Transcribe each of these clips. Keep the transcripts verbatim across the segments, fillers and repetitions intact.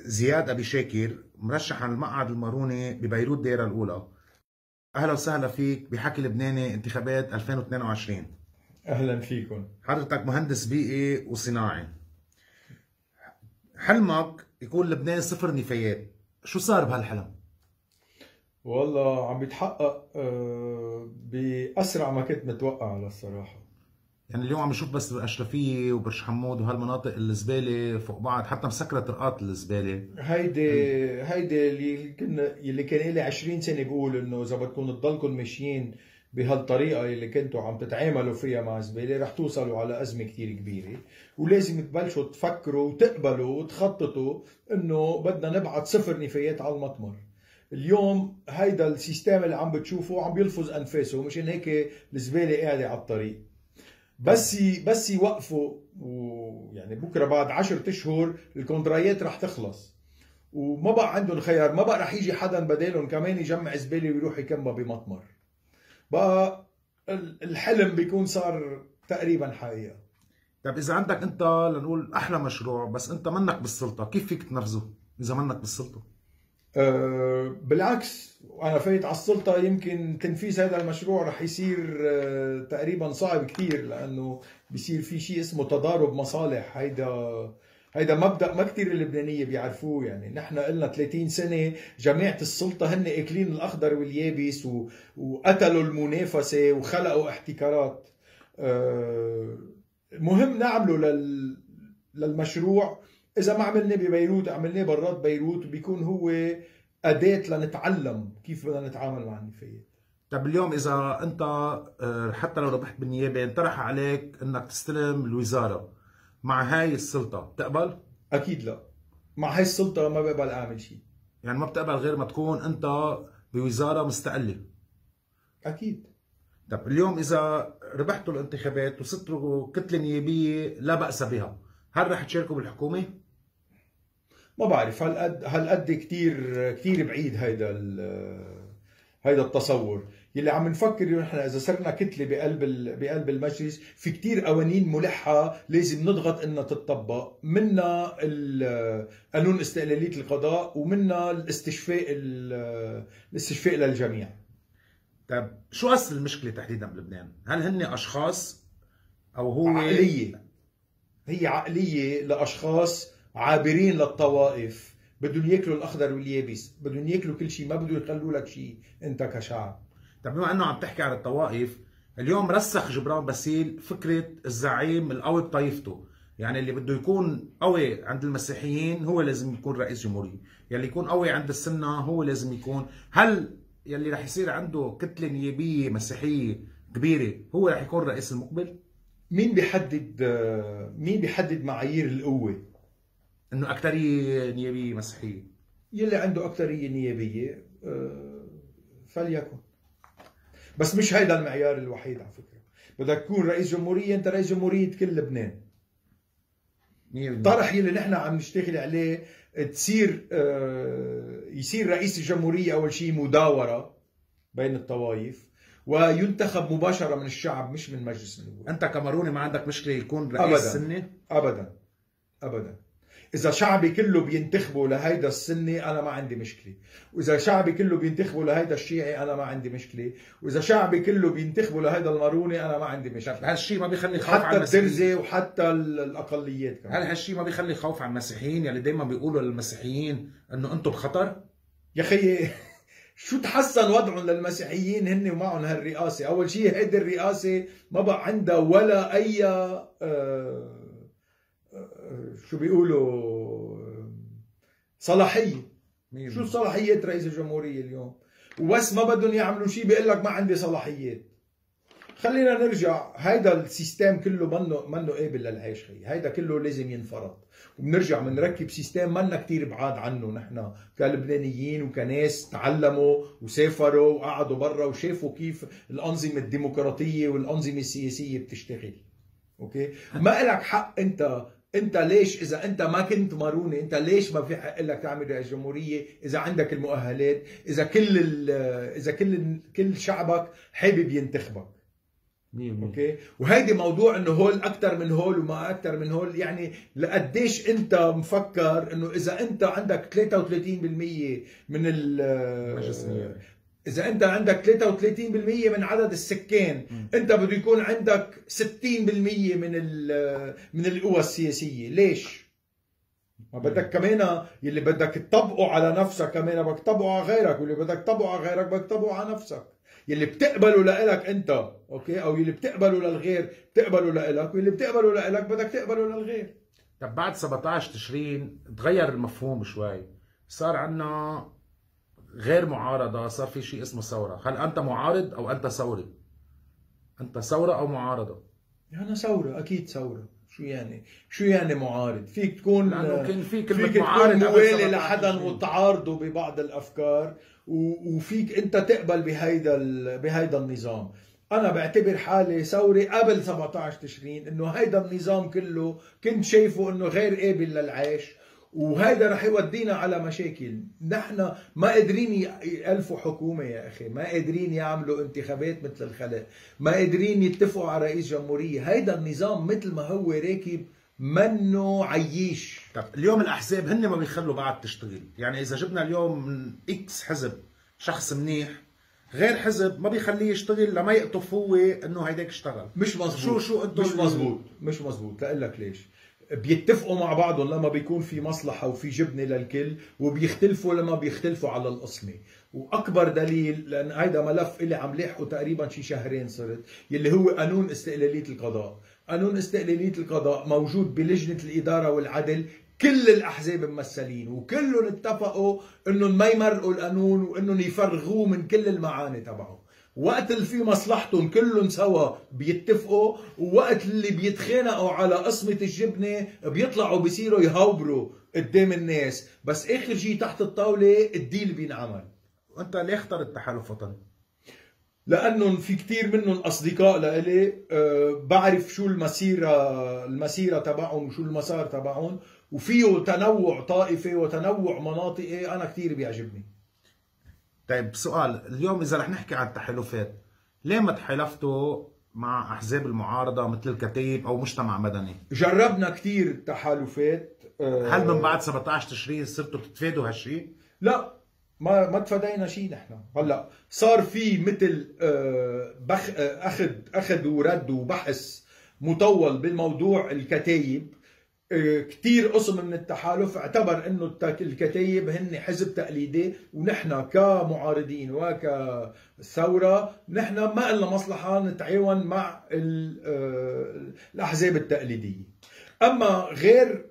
زياد أبي شاكر مرشح على المقعد الماروني ببيروت ديرة الأولى. أهلا وسهلا فيك بحكي لبناني انتخابات ألفين واثنين وعشرين. اهلا فيكم. حضرتك مهندس بيئي وصناعي، حلمك يكون لبنان صفر نفايات، شو صار بهالحلم؟ والله عم بيتحقق آه، بأسرع ما كنت متوقع للصراحة. يعني اليوم عم بشوف بس بالأشرفية وبرش حمود وهالمناطق الزبالة فوق بعض، حتى مسكرة طرقات الزبالة. هيدي هيدي اللي كنا اللي كان لي عشرين سنة بقول انه اذا بدكم تضلكم ماشيين بهالطريقة اللي كنتوا عم تتعاملوا فيها مع الزبالة رح توصلوا على أزمة كتير كبيرة، ولازم تبلشوا تفكروا وتقبلوا وتخططوا انه بدنا نبعت صفر نفايات على المطمر. اليوم هيدا السيستم اللي عم بتشوفه عم بيلفظ انفاسه، مشان هيك الزبالة قاعدة على الطريق. بس بس يوقفوا، ويعني بكره بعد عشرة اشهر الكونترايات رح تخلص وما بقى عندهم خيار، ما بقى رح يجي حدا بدالهم كمان يجمع زباله ويروح يكمها بمطمر. بقى الحلم بيكون صار تقريبا حقيقه. طيب إذا عندك أنت لنقول أحلى مشروع بس أنت منك بالسلطة، كيف فيك تنفذه إذا منك بالسلطة؟ أه بالعكس، وانا فايت على السلطه يمكن تنفيذ هذا المشروع رح يصير أه تقريبا صعب كثير، لانه بيصير في شيء اسمه تضارب مصالح. هيدا هيدا مبدا ما كثير اللبنانيه بيعرفوه. يعني نحن قلنا ثلاثين سنه جماعه السلطه هن اكلين الاخضر واليابس و... وقتلوا المنافسه وخلقوا احتكارات. أه مهم نعمله لل... للمشروع. إذا ما عملناه ببيروت عملناه برات بيروت، وبيكون هو أداة لنتعلم كيف بدنا نتعامل مع النفايات. طب اليوم إذا أنت حتى لو ربحت بالنيابة انطرح عليك إنك تستلم الوزارة مع هاي السلطة، بتقبل؟ أكيد لا، مع هاي السلطة ما بقبل أعمل شيء. يعني ما بتقبل غير ما تكون أنت بوزارة مستقلة؟ أكيد. طب اليوم إذا ربحتوا الانتخابات وصرتوا كتلة نيابية لا بأس بها، هل رح تشاركوا بالحكومة؟ ما بعرف، هالقد هالقد كثير كثير بعيد هيدا هيدا التصور. يلي عم نفكر نحن اذا صرنا كتله بقلب بقلب المجلس، في كثير قوانين ملحه لازم نضغط انها تتطبق، منها قانون استقلاليه القضاء ومنها الاستشفاء الاستشفاء للجميع. طيب شو اصل المشكله تحديدا بلبنان؟ هل هن اشخاص او هو عقليه؟ هي عقليه لاشخاص عابرين للطوائف، بدهم ياكلوا الاخضر واليابس، بدهم ياكلوا كل شيء، ما بدهم يخلوا لك شيء انت كشعب. طيب بما انه عم تحكي عن الطوائف، اليوم رسخ جبران باسيل فكره الزعيم القوي بطائفته، يعني اللي بده يكون قوي عند المسيحيين هو لازم يكون رئيس جمهوريه، يلي يكون قوي عند السنه هو لازم يكون. هل يلي رح يصير عنده كتله نيابيه مسيحيه كبيره هو رح يكون الرئيس المقبل؟ مين بيحدد مين بيحدد معايير القوه؟ انه اكثريه نيابيه مسيحيه. يلي عنده اكثريه نيابيه فليكن، بس مش هيدا المعيار الوحيد. على فكره بدك تكون رئيس جمهوريه، انت رئيس جمهوريه كل لبنان. الطرح يلي نحن عم نشتغل عليه تصير يصير رئيس الجمهوريه اول شيء مداوره بين الطوائف، وينتخب مباشره من الشعب مش من مجلس النواب. انت كماروني ما عندك مشكله يكون رئيس سنه؟ ابدا ابدا. إذا شعبي كله بينتخبوا لهيدا السني أنا ما عندي مشكلة، وإذا شعبي كله بينتخبوا لهيدا الشيعي أنا ما عندي مشكلة، وإذا شعبي كله بينتخبوا لهيدا الماروني أنا ما عندي مشكلة. هالشيء ما بيخلي خوف على المسيحيين، حتى الدرزة وحتى الأقليات كمان. هل هالشيء ما بيخلي خوف على المسيحيين يلي دايما بيقولوا للمسيحيين إنه أنتم بخطر؟ يا خيي شو تحسن وضعهم للمسيحيين هن ومعهم هالرئاسة؟ أول شيء هيدي الرئاسة ما بقى عندها ولا أي آه شو بيقولوا صلاحيه. مين؟ شو صلاحيات رئيس الجمهوريه اليوم؟ وبس ما بدهم يعملوا شيء بيقول لك ما عندي صلاحيات. خلينا نرجع، هيدا السيستم كله منه منه قابل للعيش. خي هيدا كله لازم ينفرض، وبنرجع بنركب سيستم منا كثير بعاد عنه. نحن كلبنانيين وكناس تعلموا وسافروا وقعدوا برا وشافوا كيف الانظمه الديمقراطيه والانظمه السياسيه بتشتغل. اوكي، ما إلك حق انت انت ليش اذا انت ما كنت ماروني، انت ليش ما في حق لك تعمل رئيس جمهوريه اذا عندك المؤهلات، اذا كل اذا كل كل شعبك حابب ينتخبك؟ مية بالمية. اوكي، وهيدي موضوع انه هول اكثر من هول وما اكثر من هول، يعني لقديش انت مفكر انه اذا انت عندك ثلاثة وثلاثين بالمية من ال اذا انت عندك ثلاثة وثلاثين بالمية من عدد السكان م. انت بده يكون عندك ستين بالمية من من القوى السياسيه، ليش؟ ما بدك كمان يلي بدك تطبقه على نفسك كمان بدك تطبقه على غيرك، واللي بدك تطبقه على غيرك بدك تطبقه على نفسك. يلي بتقبله لإلك انت اوكي، او يلي بتقبله للغير بتقبله لإلك، واللي بتقبله لإلك بدك تقبله للغير. طب بعد سبعطعش تشرين تغير المفهوم شوي، صار عنا غير معارضة، صار في شيء اسمه ثورة. هل أنت معارض أو أنت ثوري؟ أنت ثورة أو معارضة؟ أنا ثورة، أكيد ثورة. شو يعني؟ شو يعني معارض؟ فيك تكون كان في كلمة فيك معارض تكون موالي لحدا وتعارضه ببعض الأفكار، وفيك أنت تقبل بهيدا بهيدا النظام. أنا بعتبر حالي ثوري قبل سبعطعش تشرين، إنه هيدا النظام كله كنت شايفه إنه غير قابل للعيش، وهيدا رح يودينا على مشاكل. نحن ما قادرين يألفوا حكومة يا أخي، ما قادرين يعملوا انتخابات مثل الخلق، ما قادرين يتفقوا على رئيس جمهورية. هيدا النظام مثل ما هو راكب منه عيش. طب اليوم الأحزاب هن ما بيخلوا بعض تشتغل، يعني إذا جبنا اليوم من إكس حزب شخص منيح، غير حزب ما بيخليه يشتغل لما يقطف هو إنه هيداك اشتغل. مش مزبوط. شو شو أنتم مش مزبوط مش مزبوط لأقول لك ليش. بيتفقوا مع بعضهم لما بيكون في مصلحة وفي جبنة للكل، وبيختلفوا لما بيختلفوا على القسمة. وأكبر دليل، لأن هيدا ملف إلي عم لاحقه تقريبا شي شهرين صرت، يلي هو قانون استقلالية القضاء. قانون استقلالية القضاء موجود بلجنة الإدارة والعدل، كل الأحزاب ممثلين، وكلهم اتفقوا إنهم ما يمرقوا القانون وإنهم يفرغوه من كل المعاني تبعه. وقت اللي في مصلحتهم كلهم سوا بيتفقوا، ووقت اللي بيتخانقوا على قسمة الجبنة بيطلعوا بيصيروا يهوبروا قدام الناس، بس آخر شيء تحت الطاولة الديل بينعمل. وأنت ليه اخترت تحالف وطني؟ لأنهم في كتير منهم أصدقاء لإلي، أه بعرف شو المسيرة المسيرة تبعهم وشو المسار تبعهم، وفيه تنوع طائفي وتنوع مناطقي أنا كتير بيعجبني. طيب سؤال، اليوم إذا رح نحكي عن التحالفات، ليه ما تحالفتوا مع أحزاب المعارضة مثل الكتائب أو مجتمع مدني؟ جربنا كتير تحالفات. أه هل من بعد سبعطعش تشرين صرتوا تتفادوا هالشيء؟ لا، ما ما تفادينا شيء. نحن هلا صار في مثل أه بخ اخذ اخذ ورد وبحث مطول بالموضوع الكتايب. كتير قسم من التحالف اعتبر انه الكتايب هن حزب تقليدي، ونحن كمعارضين وكثوره نحن ما لنا مصلحه نتعاون مع الاحزاب التقليديه. اما غير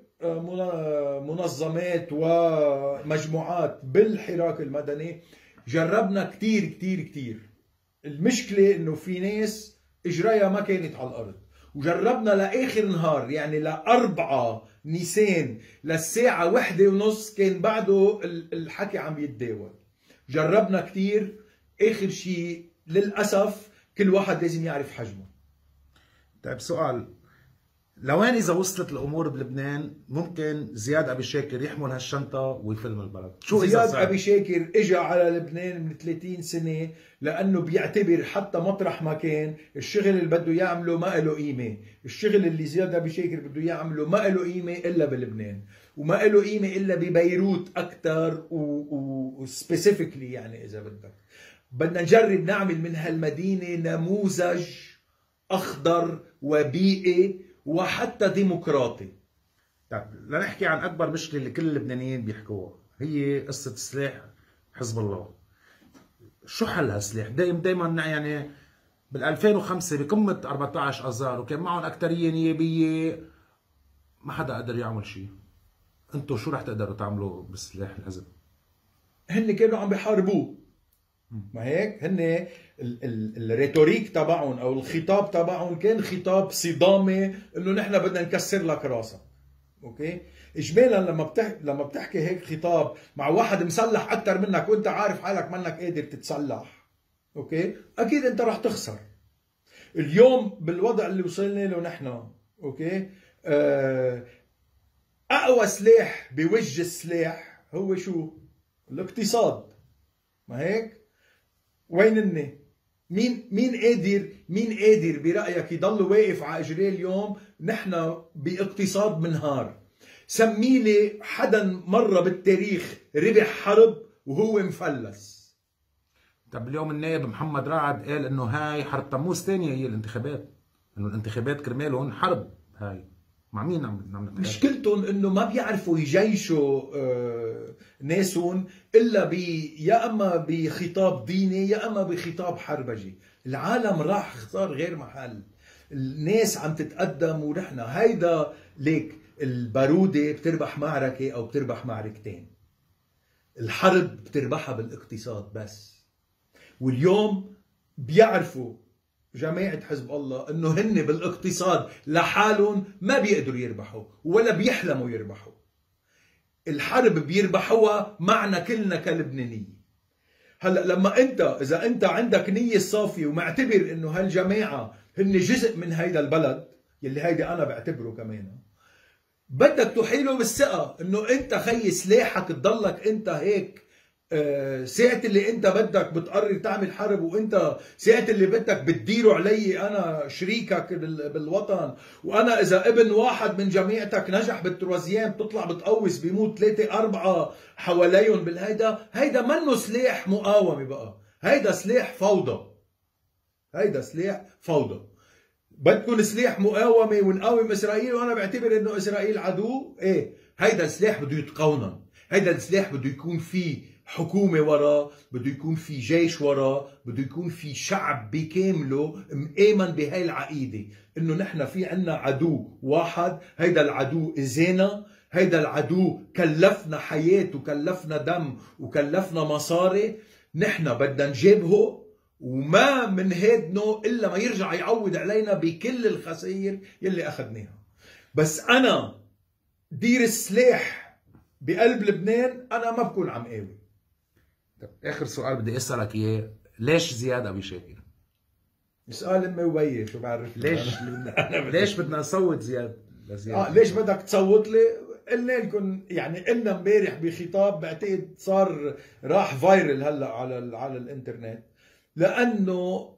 منظمات ومجموعات بالحراك المدني جربنا كتير كتير كتير. المشكله انه في ناس اجريها ما كانت على الارض، وجربنا لآخر نهار، يعني لأربعة نيسان للساعة واحدة ونص كان بعده الحكي عم يتداول. جربنا كتير، آخر شيء للأسف كل واحد لازم يعرف حجمه. طيب سؤال، لوين إذا وصلت الأمور بلبنان ممكن زياد أبي شاكر يحمل هالشنطة ويفلم البلد؟ شو زياد إذا أبي شاكر إجا على لبنان من ثلاثين سنة لأنه بيعتبر حتى مطرح ما كان الشغل اللي بده يعمله ما له قيمة. الشغل اللي زياد أبي شاكر بده يعمله ما له قيمة إلا بلبنان، وما له قيمة إلا ببيروت أكثر وسبيسيفيكلي. يعني إذا بدك بدنا نجرب نعمل من هالمدينة نموذج أخضر وبيئي وحتى ديمقراطي. طيب لنحكي عن أكبر مشكلة اللي كل اللبنانيين بيحكوها، هي قصة سلاح حزب الله. شو حل هالسلاح؟ دايما دايما يعني بال ألفين وخمسة بقمة أربعطعش آذار وكان معهم أكترية نيابية ما حدا قدر يعمل شيء. انتوا شو رح تقدروا تعملوا بالسلاح الحزب؟ هن كانوا عم بيحاربوه، ما هيك؟ هن الريتوريك تبعهم او الخطاب تبعهم كان خطاب صدامي، انه نحن بدنا نكسر لك راسك. اوكي؟ اجمالا لما بتحكي لما بتحكي هيك خطاب مع واحد مسلح اكثر منك وانت عارف حالك منك قادر تتسلح، اوكي؟ اكيد انت رح تخسر. اليوم بالوضع اللي وصلنا له نحن، اوكي؟ آه اقوى سلاح بوجه السلاح هو شو؟ الاقتصاد، ما هيك؟ وين هن؟ مين مين قادر مين قادر برايك يضل واقف على اجريه اليوم؟ نحن باقتصاد منهار. سمي لي حدا مره بالتاريخ ربح حرب وهو مفلس. طب اليوم النائب محمد رعد قال انه هاي حرب تموز ثانيه هي الانتخابات، انه الانتخابات كرمالهم حرب. هاي مع مين عم عم نتحارب؟ مشكلتهم انه ما بيعرفوا يجيشوا آه ناسهم الا بي يا اما بخطاب ديني يا اما بخطاب حربجي. العالم راح اختار غير محل، الناس عم تتقدم ونحن هيدا ليك. البارودة بتربح معركة او بتربح معركتين، الحرب بتربحها بالاقتصاد بس. واليوم بيعرفوا جماعة حزب الله انه هن بالاقتصاد لحالهم ما بيقدروا يربحوا ولا بيحلموا يربحوا. الحرب بيربحوها معنا كلنا كلبنانية. هلا لما انت اذا انت عندك نية صافية ومعتبر انه هالجماعة هن جزء من هيدا البلد يلي هيدا انا بعتبره كمان، بدك تحيله بالثقة انه انت خي سلاحك تضلك انت هيك ساعة اللي انت بدك بتقرر تعمل حرب، وانت ساعة اللي بدك بتديروا علي انا شريكك بالوطن، وانا اذا ابن واحد من جماعتك نجح بالتروازيام بتطلع بتقوس بيموت ثلاثة أربعة حواليهم بالهيدا. هيدا منه سلاح مقاومة بقى، هيدا سلاح فوضى. هيدا سلاح فوضى. بدكم سلاح مقاومة ونقاوم اسرائيل وانا بعتبر انه اسرائيل عدو؟ ايه، هيدا السلاح بده يتقونن. هيدا السلاح بده يكون فيه حكومة وراه، بده يكون في جيش وراه، بده يكون في شعب بكامله مآمن بهاي العقيدة انه نحن في عنا عدو واحد. هيدا العدو اذانا، هيدا العدو كلفنا حياة وكلفنا دم وكلفنا مصاري، نحن بدنا نجابهه وما منهدنه الا ما يرجع يعوض علينا بكل الخسائر يلي اخذناها. بس انا دير السلاح بقلب لبنان انا ما بكون عم قاوي. اخر سؤال بدي اسالك اياه، ليش زياد ابي شاكر؟ اسال امي وبيي شو بعرف ليش ليش بدنا نصوت زياد لزياد؟ اه ليش بدك تصوت لي؟ قلنا لكم يعني، قلنا امبارح بخطاب بعتقد صار راح فايرل هلا على على الانترنت، لانه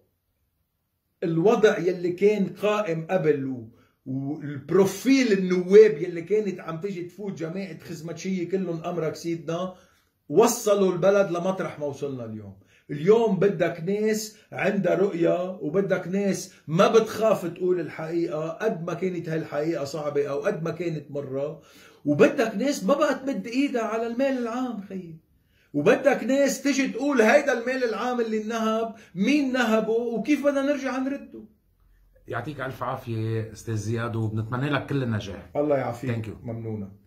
الوضع يلي كان قائم قبل والبروفيل النواب يلي كانت عم تيجي تفوت جماعه خزمتشيه كلهم امرك سيدنا وصلوا البلد لمطرح ما وصلنا اليوم. اليوم بدك ناس عندها رؤية وبدك ناس ما بتخاف تقول الحقيقة قد ما كانت هاي الحقيقة صعبة أو قد ما كانت مرة، وبدك ناس ما بقى تمد إيدها على المال العام خيي، وبدك ناس تجي تقول هيدا المال العام اللي انهب مين نهبه وكيف بدنا نرجع نرده. يعطيك ألف عافية أستاذ زياد وبنتمنى لك كل النجاح. الله يعافيك. ممنونة.